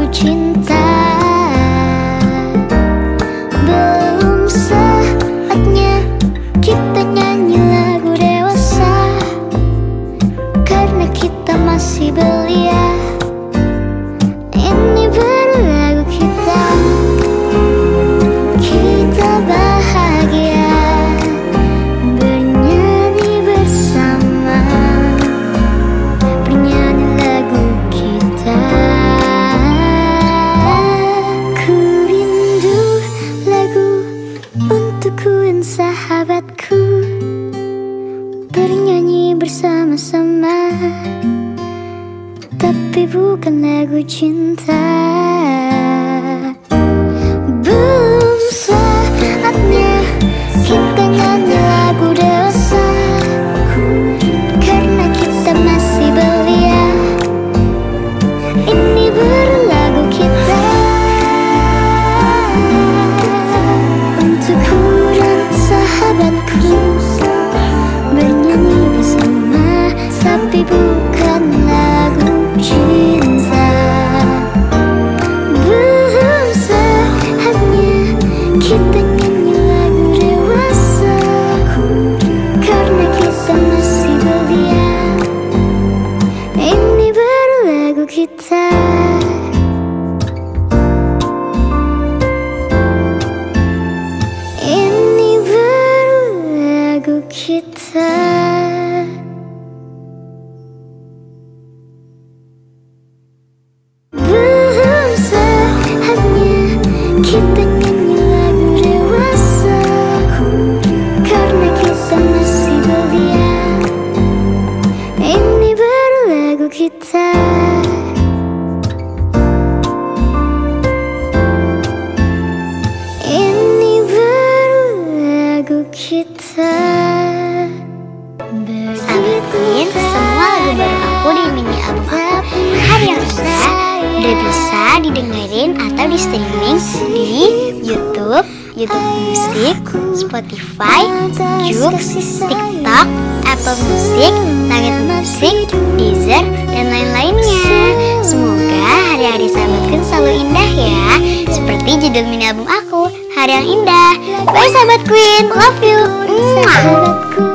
cinta. Belum saatnya kita nyanyi lagu dewasa, karena kita masih belia. Ini baru lagu kita. Kita bahagia bernyanyi bersama, bernyanyi lagu kita. Ku rindu lagu untukku dan sahabatku, bernyanyi bersama-sama, tapi bukan lagu cinta. Belum saatnya kita nyanyi lagu dewasa, karena kita masih belia. Ini baru lagu kita. Untukku dan sahabatku, bernyanyi bersama, tapi bukan lagu cinta. Belum saatnya kita nyanyi lagu dewasa, karena kita masih belia. Ini baru lagu kita. Ini baru lagu kita. Belum saatnya kita nyanyi lagu dewasa, karena kita masih belia. Ini baru lagu kita. Ini baru lagu kita. Sahabat Queen, semua lagu baru aku di mini album aku Hari Yang Indah udah bisa didengerin atau di streaming di YouTube, YouTube Music, Spotify, Joox, TikTok, Apple Music, Langit Music, Deezer, dan lain-lainnya. Semoga hari-hari sahabat Queen selalu indah ya, seperti judul mini album aku, Hari Yang Indah. Bye sahabat Queen, love you. Sahabatku